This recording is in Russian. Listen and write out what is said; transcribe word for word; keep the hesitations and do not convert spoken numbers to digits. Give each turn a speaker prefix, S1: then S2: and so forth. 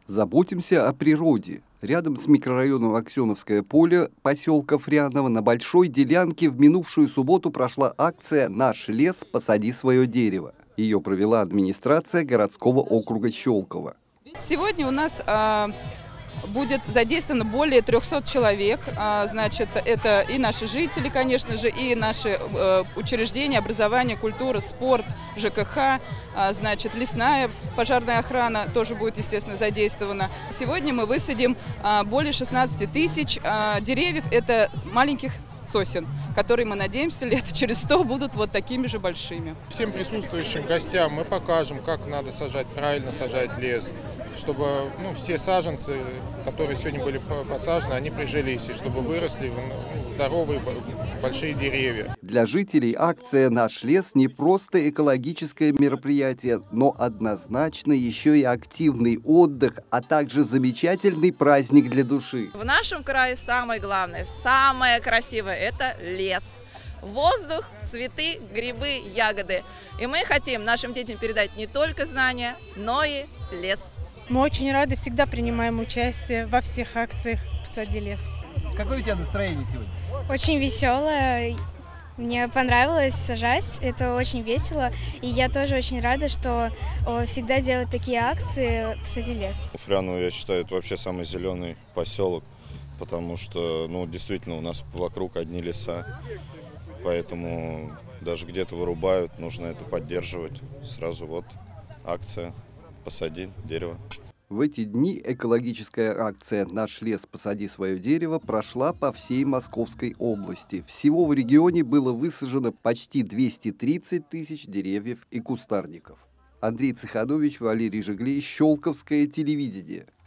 S1: Заботимся о природе. Рядом с микрорайоном Аксеновское поле поселка Фряново на Большой Делянке в минувшую субботу прошла акция «Наш лес. Посади свое дерево». Ее провела администрация городского округа Щелково.
S2: Сегодня у нас а, будет задействовано более трёхсот человек. А, значит, это и наши жители, конечно же, и наши а, учреждения, образование, культура, спорт, ЖКХ, а, значит, лесная пожарная охрана тоже будет, естественно, задействована. Сегодня мы высадим а, более шестнадцати тысяч а, деревьев. Это маленьких сосен, которые, мы надеемся, лет через сто будут вот такими же большими.
S3: Всем присутствующим гостям мы покажем, как надо сажать, правильно сажать лес, чтобы ну, все саженцы, которые сегодня были посажены, они прижились, и чтобы выросли в здоровые большие деревья.
S1: Для жителей акция «Наш лес» не просто экологическое мероприятие, но однозначно еще и активный отдых, а также замечательный праздник для души.
S4: В нашем крае самое главное, самое красивое – это лес. Воздух, цветы, грибы, ягоды. И мы хотим нашим детям передать не только знания, но и лес.
S5: Мы очень рады, всегда принимаем участие во всех акциях «Посади лес».
S6: Какое у тебя настроение сегодня?
S7: Очень веселое. Мне понравилось сажать, это очень весело. И я тоже очень рада, что всегда делают такие акции «Посади лес».
S8: Фряново, я считаю, это вообще самый зеленый поселок, потому что, ну, действительно, у нас вокруг одни леса, поэтому даже где-то вырубают, нужно это поддерживать. Сразу вот акция «Посади дерево».
S1: В эти дни экологическая акция «Наш лес. Посади свое дерево» прошла по всей Московской области. Всего в регионе было высажено почти двести тридцать тысяч деревьев и кустарников. Андрей Цеханович, Валерий Жиглей, Щелковское телевидение.